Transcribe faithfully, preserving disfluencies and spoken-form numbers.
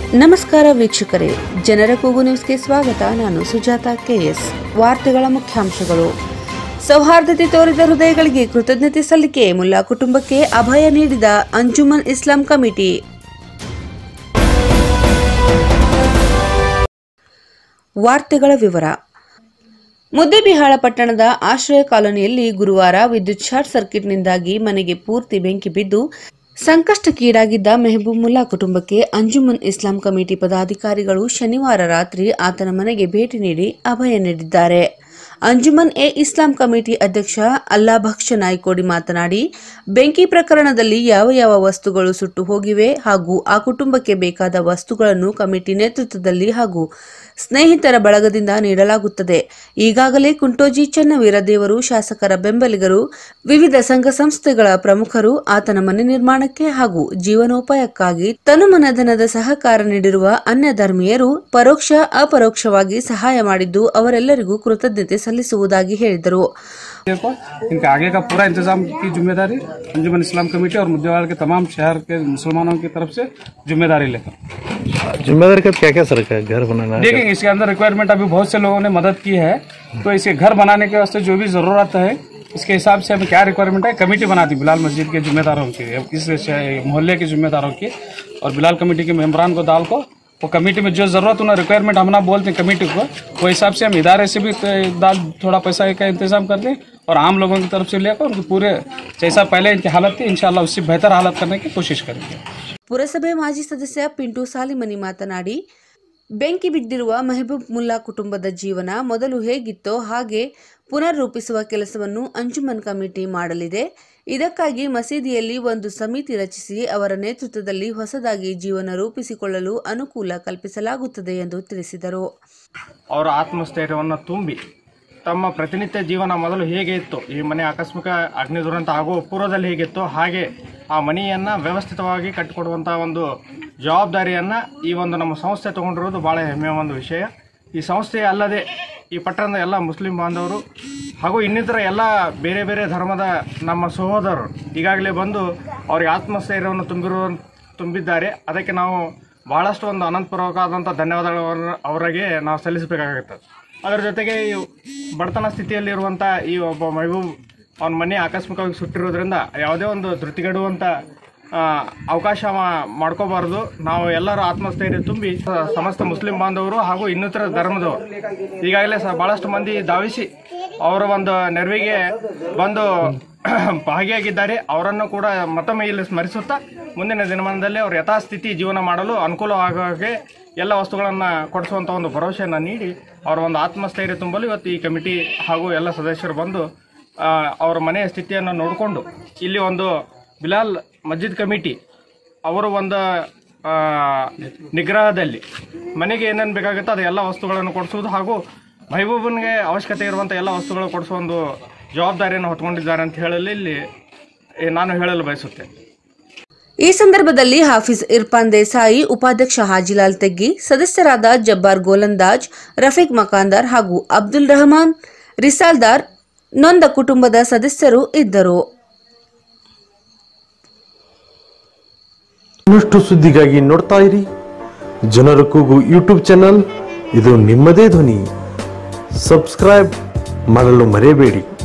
ನಮಸ್ಕಾರ ವೀಕ್ಷಕರೇ, ಜನರ ಕೂಗು ನ್ಯೂಸ್ಗೆ ಸ್ವಾಗತ. ನಾನು ಸುಜಾತ ಕೆಎಸ್. ವಾರ್ತೆಗಳ ಮುಖ್ಯಾಂಶಗಳು. ಸೌಹಾರ್ದತೆ ತೋರಿದ ಹೃದಯಗಳಿಗೆ ಕೃತಜ್ಞತೆ ಸಲ್ಲಿಕೆ. ಮುಲ್ಲಾ ಕುಟುಂಬಕ್ಕೆ ಅಭಯ ನೀಡಿದ ಅಂಜುಮನ್ ಇಸ್ಲಾಂ ಕಮಿಟಿ. ವಾರ್ತೆಗಳ ವಿವರ. ಮುದ್ದೇಬಿಹಾಳ ಪಟ್ಟಣದ ಆಶ್ರಯ ಕಾಲೋನಿಯಲ್ಲಿ ಗುರುವಾರ ವಿದ್ಯುತ್ ಶಾರ್ಟ್ ಸರ್ಕ್ಯೂಟ್ನಿಂದಾಗಿ ಮನೆಗೆ ಪೂರ್ತಿ ಬೆಂಕಿ ಬಿದ್ದು ಸಂಕಷ್ಟಕ್ಕೀಡಾಗಿದ್ದ ಮೆಹಬೂಬ್ ಮುಲ್ಲಾ ಕುಟುಂಬಕ್ಕೆ ಅಂಜುಮನ್ ಇಸ್ಲಾಂ ಕಮಿಟಿ ಪದಾಧಿಕಾರಿಗಳು ಶನಿವಾರ ರಾತ್ರಿ ಆತನ ಮನೆಗೆ ಭೇಟಿ ನೀಡಿ ಅಭಯ ನೀಡಿದ್ದಾರೆ. ಅಂಜುಮನ್ ಎ ಇಸ್ಲಾಂ ಕಮಿಟಿ ಅಧ್ಯಕ್ಷ ಅಲ್ಲಾ ಭಕ್ಷ ನಾಯ್ಕೋಡಿ ಮಾತನಾಡಿ, ಬೆಂಕಿ ಪ್ರಕರಣದಲ್ಲಿ ಯಾವ ಯಾವ ವಸ್ತುಗಳು ಸುಟ್ಟು ಹೋಗಿವೆ ಹಾಗೂ ಆ ಕುಟುಂಬಕ್ಕೆ ಬೇಕಾದ ವಸ್ತುಗಳನ್ನು ಕಮಿಟಿ ನೇತೃತ್ವದಲ್ಲಿ ಹಾಗೂ ಸ್ನೇಹಿತರ ಬಳಗದಿಂದ ನೀಡಲಾಗುತ್ತದೆ. ಈಗಾಗಲೇ ಕುಂಟೋಜಿ ಚನ್ನವೀರ ದೇವರು ಶಾಸಕರ ಬೆಂಬಲಿಗರು, ವಿವಿಧ ಸಂಘ ಸಂಸ್ಥೆಗಳ ಪ್ರಮುಖರು ಆತನ ಮನೆ ನಿರ್ಮಾಣಕ್ಕೆ ಹಾಗೂ ಜೀವನೋಪಾಯಕ್ಕಾಗಿ ತನುಮನಧನದ ಸಹಕಾರ ನೀಡಿರುವ ಅನ್ಯ ಧರ್ಮೀಯರು ಪರೋಕ್ಷ ಅಪರೋಕ್ಷವಾಗಿ ಸಹಾಯ ಮಾಡಿದ್ದು ಅವರೆಲ್ಲರಿಗೂ ಕೃತಜ್ಞತೆ ಸಲ್ಲಿಸುವುದಾಗಿ ಹೇಳಿದರು. इनका आगे का पूरा इंतजाम की जिम्मेदारी अंजुमन इस्लाम कमेटी और मुद्देवाल के तमाम शहर के मुसलमानों की तरफ से जिम्मेदारी लेकर. जिम्मेदारी का क्या क्या सर है? घर बनाना देखेंगे, इसके अंदर रिक्वायरमेंट अभी बहुत से लोगों ने मदद की है, तो इसके घर बनाने के वास्ते जो भी जरूरत है इसके हिसाब से हमें क्या रिक्वायरमेंट है कमेटी बना दी बिलाल मस्जिद के जिम्मेदारों की, इस मोहल्ले के जिम्मेदारों की और बिलाल कमेटी के मेम्बरान को दाल को वो कमेटी में जो जरूरत उन्हें रिक्वायरमेंट हम ना बोलते हैं कमेटी को, वो हिसाब से हम इदारे से भी दाल थोड़ा पैसा का इंतजाम कर दें और आम लोगों की तरफ से लेकर उनके पूरे जैसा पहले इनकी हालत थी इंशाल्लाह उससे बेहतर हालत करने की कोशिश करेंगे. ಪುರಸಭೆ ಮಾಜಿ ಸದಸ್ಯ ಪಿಂಟು ಸಾಲಿಮನಿ ಮಾತನಾಡಿ, ಬೆಂಕಿ ಬಿದ್ದಿರುವ ಮೆಹಬೂಬ್ ಮುಲ್ಲಾ ಕುಟುಂಬದ ಜೀವನ ಮೊದಲು ಹೇಗಿತ್ತೋ ಹಾಗೆ ಪುನರ್ರೂಪಿಸುವ ಕೆಲಸವನ್ನು ಅಂಜುಮನ್ ಕಮಿಟಿ ಮಾಡಲಿದೆ. ಇದಕ್ಕಾಗಿ ಮಸೀದಿಯಲ್ಲಿ ಒಂದು ಸಮಿತಿ ರಚಿಸಿ ಅವರ ನೇತೃತ್ವದಲ್ಲಿ ಹೊಸದಾಗಿ ಜೀವನ ರೂಪಿಸಿಕೊಳ್ಳಲು ಅನುಕೂಲ ಕಲ್ಪಿಸಲಾಗುತ್ತದೆ ಎಂದು ತಿಳಿಸಿದರು. ಅವರ ಆತ್ಮಸ್ಥೈರ್ಯವನ್ನು ತುಂಬಿ ತಮ್ಮ ಪ್ರತಿನಿತ್ಯ ಜೀವನ ಮೊದಲು ಹೇಗೆ ಇತ್ತು, ಈ ಮನೆ ಆಕಸ್ಮಿಕ ಅಗ್ನಿ ದುರಂತ ಆಗುವ ಪೂರ್ವದಲ್ಲಿ ಹೇಗಿತ್ತು ಹಾಗೆ ಆ ಮನೆಯನ್ನು ವ್ಯವಸ್ಥಿತವಾಗಿ ಕಟ್ಟಿಕೊಡುವಂಥ ಒಂದು ಜವಾಬ್ದಾರಿಯನ್ನು ಈ ಒಂದು ನಮ್ಮ ಸಂಸ್ಥೆ ತಗೊಂಡಿರೋದು ಭಾಳ ಹೆಮ್ಮೆಯ ಒಂದು ವಿಷಯ. ಈ ಸಂಸ್ಥೆ ಅಲ್ಲದೆ ಈ ಪಟ್ಟಣದ ಎಲ್ಲ ಮುಸ್ಲಿಂ ಬಾಂಧವರು ಹಾಗೂ ಇನ್ನಿತರ ಎಲ್ಲ ಬೇರೆ ಬೇರೆ ಧರ್ಮದ ನಮ್ಮ ಸಹೋದರರು ಈಗಾಗಲೇ ಬಂದು ಅವರಿಗೆ ಆತ್ಮಸ್ಥೈರ್ಯವನ್ನು ತುಂಬಿರುವ ತುಂಬಿದ್ದಾರೆ. ಅದಕ್ಕೆ ನಾವು ಭಾಳಷ್ಟು ಒಂದು ಅನಂತಪೂರ್ವಕವಾದಂಥ ಧನ್ಯವಾದಗಳು ಅವರಿಗೆ ನಾವು ಸಲ್ಲಿಸಬೇಕಾಗುತ್ತದೆ. ಅದರ ಜೊತೆಗೆ ಈ ಬಡತನ ಸ್ಥಿತಿಯಲ್ಲಿರುವಂಥ ಈ ಒಬ್ಬ ಮೆಹಬೂಬ್ ಅವನ ಮನೆ ಆಕಸ್ಮಿಕವಾಗಿ ಸುಟ್ಟಿರೋದ್ರಿಂದ ಯಾವುದೇ ಒಂದು ಧೃತಿಗೆಡುವಂಥ ಅವಕಾಶ ಮಾಡ್ಕೋಬಾರ್ದು. ನಾವು ಎಲ್ಲರೂ ಆತ್ಮಸ್ಥೈರ್ಯ ತುಂಬಿ ಸಮಸ್ತ ಮುಸ್ಲಿಂ ಬಾಂಧವರು ಹಾಗೂ ಇನ್ನಿತರ ಧರ್ಮದವರು ಈಗಾಗಲೇ ಸಹ ಭಾಳಷ್ಟು ಮಂದಿ ಧಾವಿಸಿ ಅವರ ಒಂದು ನೆರವಿಗೆ ಬಂದು ಭಾಗಿಯಾಗಿದ್ದಾರೆ. ಅವರನ್ನು ಕೂಡ ಮತ್ತೊಮ್ಮೆ ಇಲ್ಲಿ ಸ್ಮರಿಸುತ್ತಾ ಮುಂದಿನ ದಿನಮಾನದಲ್ಲಿ ಅವರು ಯಥಾಸ್ಥಿತಿ ಜೀವನ ಮಾಡಲು ಅನುಕೂಲವಾಗುವ ಹಾಗೆ ಎಲ್ಲ ವಸ್ತುಗಳನ್ನು ಕೊಡಿಸುವಂಥ ಒಂದು ಭರವಸೆಯನ್ನು ನೀಡಿ ಅವರ ಒಂದು ಆತ್ಮಸ್ಥೈರ್ಯ ತುಂಬಲು ಇವತ್ತು ಈ ಕಮಿಟಿ ಹಾಗೂ ಎಲ್ಲ ಸದಸ್ಯರು ಬಂದು ಅವರ ಮನೆಯ ಸ್ಥಿತಿಯನ್ನು ನೋಡಿಕೊಂಡು ಇಲ್ಲಿ ಒಂದು ಬಿಲಾಲ್ ಮಸ್ಜಿದ್ ಕಮಿಟಿ ಅವರು ಒಂದು ನಿಗ್ರಹದಲ್ಲಿ ಮನೆಗೆ ಏನೇನು ಬೇಕಾಗುತ್ತೋ ಅದು ಎಲ್ಲ ವಸ್ತುಗಳನ್ನು ಕೊಡಿಸುವುದು ಹಾಗೂ ಮೆಹಬೂಬನಿಗೆ ಅವಶ್ಯಕತೆ ಇರುವಂಥ ಎಲ್ಲ ವಸ್ತುಗಳು ಕೊಡಿಸುವ ಒಂದು ಜವಾಬ್ದಾರಿಯನ್ನು ಹೊತ್ಕೊಂಡಿದ್ದಾರೆ ಅಂತ ಹೇಳಲು ಇಲ್ಲಿ ನಾನು ಹೇಳಲು ಬಯಸುತ್ತೇನೆ. ಈ ಸಂದರ್ಭದಲ್ಲಿ ಹಾಫಿಜ್ ಇರ್ಫಾನ್ ದೇಸಾಯಿ, ಉಪಾಧ್ಯಕ್ಷ ಹಾಜಿಲಾಲ್ ತೆಗ್ಗಿ, ಸದಸ್ಯರಾದ ಜಬ್ಬಾರ್ ಗೋಲಂದಾಜ್, ರಫೀಕ್ ಮಕಾಂದಾರ್ ಹಾಗೂ ಅಬ್ದುಲ್ ರಹಮಾನ್ ರಿಸಾಲ್ದಾರ್ ನೊಂದ ಕುಟುಂಬದ ಸದಸ್ಯರು ಇದ್ದರು. ಇನ್ನಷ್ಟು ಸುದ್ದಿಗಾಗಿ ನೋಡ್ತಾ ಇರಿ ಜನರ ಕೂಗು ಯೂಟ್ಯೂಬ್ ಚಾನಲ್. ಇದು ನಿಮ್ಮದೇ ಧ್ವನಿ. ಸಬ್ಸ್ಕ್ರೈಬ್ ಮಾಡಲು ಮರೆಯಬೇಡಿ.